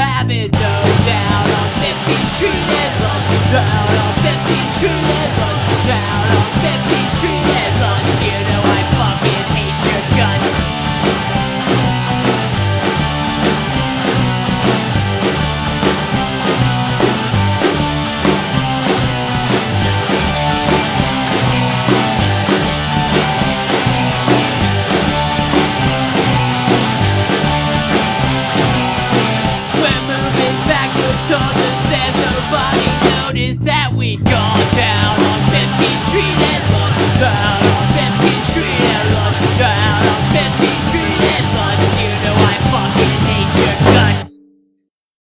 having no doubt. On 15th Street and Lutz, down on 15th Street and Lutz, down on 15th Street and Lutz. You know I fucking hate your guts. We're moving backwards on the stairs. Nobody noticed that we'd gone down.